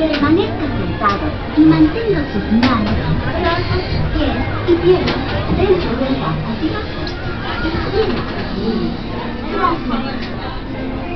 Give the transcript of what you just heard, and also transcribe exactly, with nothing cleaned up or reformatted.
Permanezca sentado y mantenga sus manos, brazos, pies y piernas dentro del gas gaseoso. Gracias.